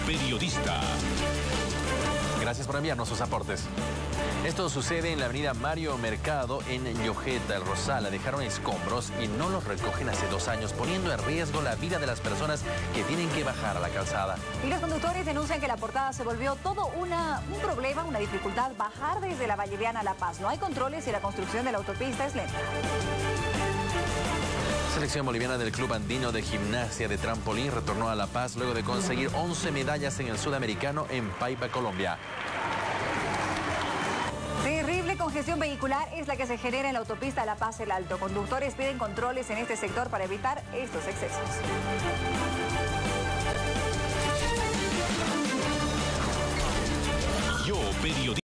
Periodista. Gracias por enviarnos sus aportes. Esto sucede en la avenida Mario Mercado en Llojeta, El Rosal. Dejaron escombros y no los recogen hace 2 años, poniendo en riesgo la vida de las personas que tienen que bajar a la calzada. Y los conductores denuncian que la portada se volvió todo un problema, una dificultad bajar desde la Valleviana a La Paz. No hay controles y la construcción de la autopista es lenta. Selección boliviana del Club Andino de Gimnasia de Trampolín retornó a La Paz luego de conseguir 11 medallas en el Sudamericano en Paipa, Colombia. Terrible congestión vehicular es la que se genera en la autopista La Paz El Alto. Conductores piden controles en este sector para evitar estos excesos. Yo, periodista.